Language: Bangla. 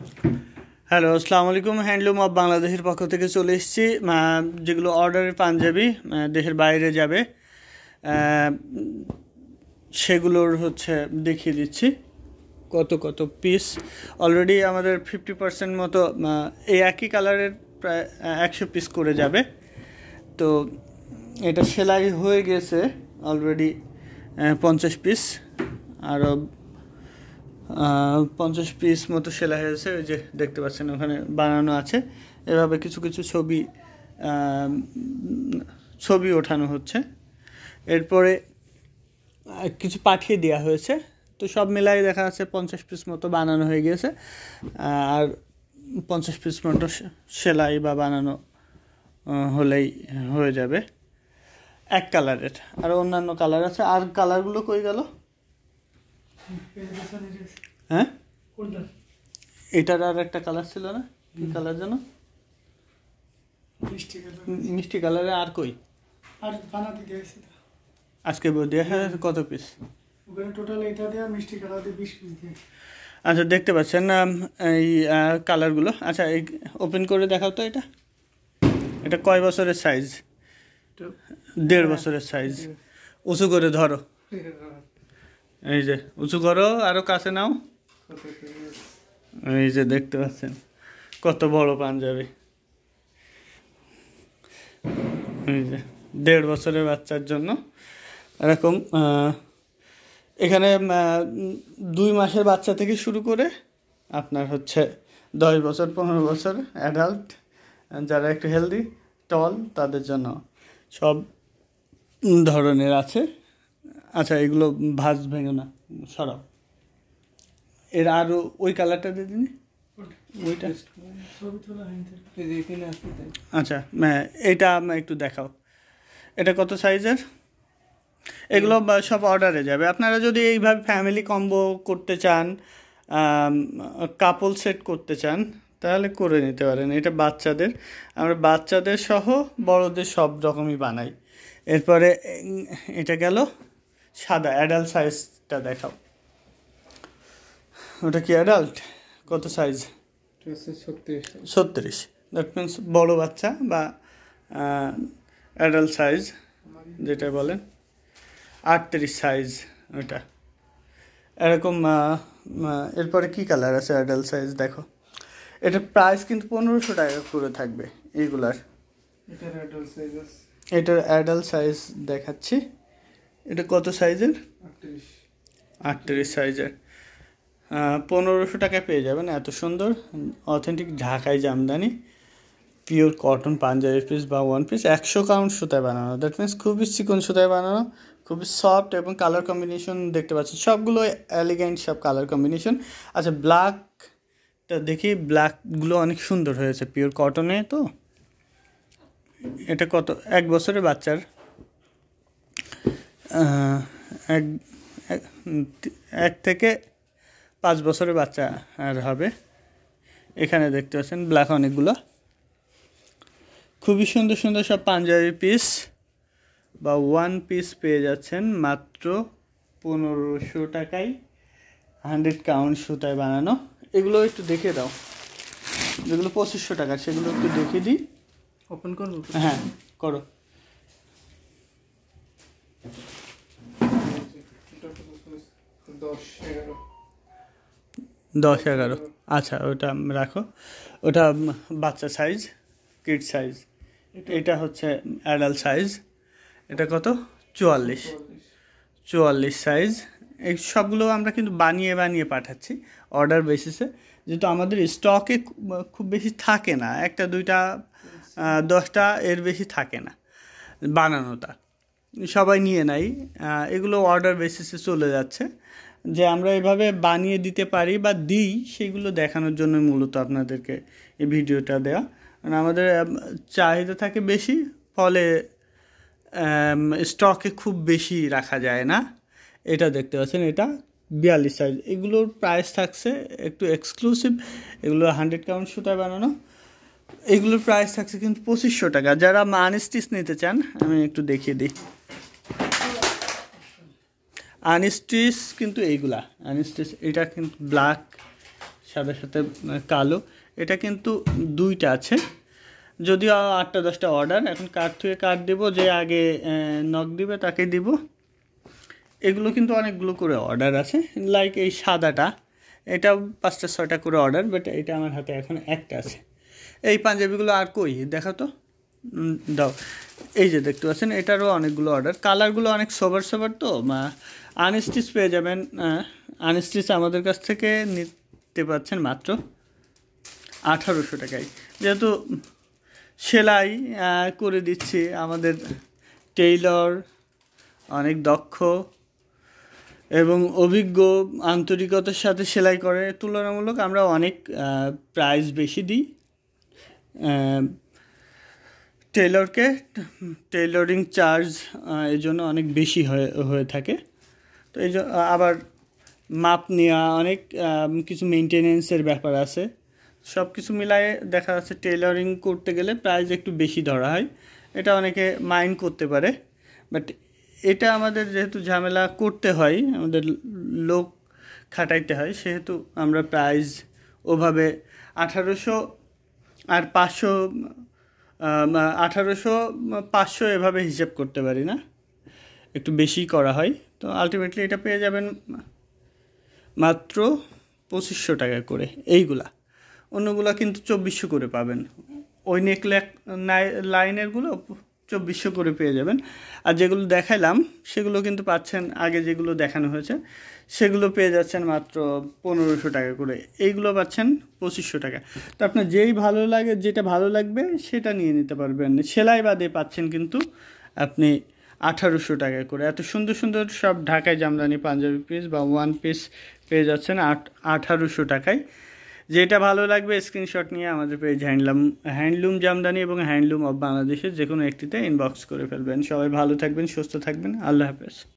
হ্যালো, আসসালামু আলাইকুম। হ্যান্ডলুম অফ বাংলাদেশের পক্ষ থেকে চলে এসেছি। যেগুলো অর্ডারের পাঞ্জাবি দেশের বাইরে যাবে সেগুলোর দেখিয়ে দিচ্ছি কত কত পিস। অলরেডি আমাদের 50% মতো এই একই কালারের প্রায় 100 পিস করে যাবে। তো এটা সেলাই হয়ে গেছে অলরেডি 50 পিস, আরও 50 পিস মতো সেলাই হয়েছে। ওই যে দেখতে পাচ্ছেন ওখানে বানানো আছে। এভাবে কিছু কিছু ছবি ওঠানো হচ্ছে। এরপরে কিছু পাঠিয়ে দেওয়া হয়েছে। তো সব মিলাই দেখা যাচ্ছে 50 পিস মতো বানানো হয়ে গিয়েছে, আর 50 পিস মতো সেলাই বা বানানো হলেই হয়ে যাবে এক কালারের। আর অন্যান্য কালার আছে। আর কালারগুলো কই গেল? হ্যাঁ, এটার আর একটা কালার ছিল না, কি কালার যেন? মিষ্টি কালারে। আর কই? আর বানাতে দিয়েছে আজকে দিয়ে কত পিস? ওখানে টোটাল এটা দেয়া মিষ্টি কালার দিয়ে 20 পিস দিয়ে। আচ্ছা, দেখতে পাচ্ছেন এই কালারগুলো। আচ্ছা, এই ওপেন করে দেখাও তো। এটা কয় বছরের সাইজ? 1.5 বছরের সাইজ। উঁচু করে ধরো, এই যে উঁচু করো, আরো কাছে নাও। এই যে দেখতে পাচ্ছেন কত বড় পাঞ্জাবি। এই যে 1.5 বছরের বাচ্চার জন্য এরকম। এখানে 2 মাসের বাচ্চা থেকে শুরু করে আপনার 10 বছর 15 বছর অ্যাডাল্ট, যারা একটু হেলদি টল তাদের জন্য সব ধরনের আছে। আচ্ছা, এগুলো ভাঁজ ভেঙো না, সরাও। এর আরও ওই কালারটা দিয়ে দিন, ওইটা। আচ্ছা, এইটা একটু দেখাও। এটা কত সাইজের? এগুলো সব অর্ডারে যাবে। আপনারা যদি এইভাবে ফ্যামিলি কম্বো করতে চান, কাপল সেট করতে চান, তাহলে করে নিতে পারেন। এটা বাচ্চাদের, আমরা বাচ্চাদের সহ বড়দের সব রকমই বানাই। এরপরে এটা গেল সাদা অ্যাডাল্ট সাইজটা দেখাও। ওটা কি অ্যাডাল্ট? কত সাইজ? 36। দ্যাট মিনস বড় বাচ্চা বা অ্যাডাল্ট সাইজ যেটা বলেন। 38 সাইজ ওটা এরকম। এরপরে কি কালার আছে অ্যাডাল্ট সাইজ দেখো। এটার প্রাইস কিন্তু 1500 টাকা করে থাকবে এইগুলার। এটার অ্যাডাল্ট সাইজ দেখাচ্ছি। এটা কত সাইজের? 38 সাইজের। 1500 টাকায় পেয়ে যাবেন এত সুন্দর authentic Dhakai jamdani pure cotton panjabi piece বা ওয়ান পিস। 100 কাউন্ট সুতায় বানানো। দ্যাট মিনস খুবই চিকন সুতায় বানানো, খুবই সফট, এবং কালার কম্বিনেশন দেখতে পাচ্ছেন সবগুলো এলিগেন্ট সব কালার কম্বিনেশন। আচ্ছা, ব্ল্যাকটা দেখি। ব্ল্যাকগুলো অনেক সুন্দর হয়েছে পিওর কটনে। তো এটা কত? 1 বছরের বাচ্চার, 1 থেকে 5 বছরের বাচ্চা আর হবে। এখানে দেখতে পাচ্ছেন ব্ল্যাক অনেকগুলো। খুবই সুন্দর সুন্দর সব পাঞ্জাবি পিস বা ওয়ান পিস পেয়ে যাচ্ছেন মাত্র 1500 টাকায়, 100 কাউন্ট সুতায় বানানো। এগুলো একটু দেখে দাও। যেগুলো 2500 টাকা সেগুলো একটু দেখিয়ে দিই। ওপেন করবো? হ্যাঁ, করো। 10-11। আচ্ছা, ওটা রাখো। ওটা বাচ্চা সাইজ, কিড সাইজ। এটা অ্যাডাল্ট সাইজ। এটা কত? 44 সাইজ। এই সবগুলো আমরা কিন্তু বানিয়ে বানিয়ে পাঠাচ্ছি অর্ডার বেসিসে, যেহেতু আমাদের স্টকে খুব বেশি থাকে না। 1টা 2টা 10টা এর বেশি থাকে না বানানোটা, সবাই নিয়ে নেয়। এগুলো অর্ডার বেসিসে চলে যাচ্ছে। যে আমরা এভাবে বানিয়ে দিতে পারি বা দিই, সেগুলো দেখানোর জন্য মূলত আপনাদেরকে এই ভিডিওটা দেওয়া। কারণ আমাদের চাহিদা থাকে বেশি, ফলে স্টকে খুব বেশি রাখা যায় না। এটা দেখতে পাচ্ছেন, এটা 42 সাইজ। এগুলোর প্রাইস থাকছে একটু এক্সক্লুসিভ। এগুলো 100 কাউন্ট সুতায় বানানো। এগুলোর প্রাইস থাকছে কিন্তু 2500 টাকা। যারা আনস্টিচ নিতে চান, আমি একটু দেখিয়ে দিই। আনস্টিচ কিন্তু এইগুলা আনস্টিচ। এটা কিন্তু ব্ল্যাক সাদার সাথে কালো, এটা কিন্তু দুইটা আছে, যদিও 8-10টা অর্ডার। এখন কার্ড থেকে কার্ড দিব, যে আগে নক দিবে তাকে দিব। এগুলো কিন্তু অনেকগুলো করে অর্ডার আছে, লাইক এই সাদাটা, এটা 5টা-6টা করে অর্ডার, বাট এটা আমার হাতে এখন একটা আছে। এই পাঞ্জাবিগুলো আর কই দেখা তো, দাও। এই যে দেখতে পাচ্ছেন, এটারও অনেকগুলো অর্ডার। কালারগুলো অনেক সোবার সোবার, তো আনস্টিচ পেয়ে যাবেন। আনস্টিচ আমাদের কাছ থেকে নিতে পাচ্ছেন মাত্র 1800 টাকায়, যেহেতু সেলাই করে দিচ্ছি। আমাদের টেইলর অনেক দক্ষ এবং অভিজ্ঞ, আন্তরিকতার সাথে সেলাই করে, তুলনামূলক আমরা অনেক প্রাইস বেশি দিই টেইলরকে। টেইলরিং চার্জ এই জন্য অনেক বেশি হয়ে থাকে। তো এই আবার মাপ নেওয়া, অনেক কিছু মেনটেনেন্সের ব্যাপার আছে, সব কিছু মিলায়ে দেখা যাচ্ছে টেইলরিং করতে গেলে প্রাইস একটু বেশি ধরা হয়। এটা অনেকে মাইন্ড করতে পারে, বাট এটা আমাদের যেহেতু ঝামেলা করতে হয়, আমাদের লোক খাটাইতে হয়, সেহেতু আমরা প্রাইস ওভাবে 1800 আর 500, 1800-500 এভাবে হিসাব করতে পারি না, একটু বেশি করা হয়। তো আলটিমেটলি এটা পেয়ে যাবেন মাত্র 2500 টাকা করে এইগুলা। অন্যগুলা কিন্তু 2400 করে পাবেন। ওই লাইনেরগুলো 2400 করে পেয়ে যাবেন। আর যেগুলো দেখাইলাম সেগুলো কিন্তু পাচ্ছেন, আগে যেগুলো দেখানো হয়েছে সেগুলো পেয়ে যাচ্ছেন মাত্র 1500 টাকা করে। এইগুলো পাচ্ছেন 2500 টাকা। তো আপনার যেটা ভালো লাগবে সেটা নিয়ে নিতে পারবেন। সেলাই বাদে পাচ্ছেন কিন্তু আপনি 1800 টাকা করে। এত সুন্দর সুন্দর সব ঢাকায় জামদানি পাঞ্জাবি পিস বা ওয়ান পিস পেয়ে যাচ্ছেন 1800 টাকায়। যেটা ভালো লাগবে স্ক্রিনশট নিয়ে আমাদের পেজ হ্যান্ডলুম জামদানি এবং হ্যান্ডলুম অফ বাংলাদেশের যে কোনো একটিতে ইনবক্স করে ফেলবেন। সবাই ভালো থাকবেন, সুস্থ থাকবেন, আল্লাহ হাফেজ।